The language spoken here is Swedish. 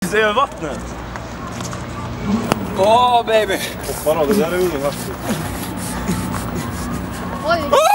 Se över vattnet. Åh, baby. Fan, det där är ingen hastigt. Oj!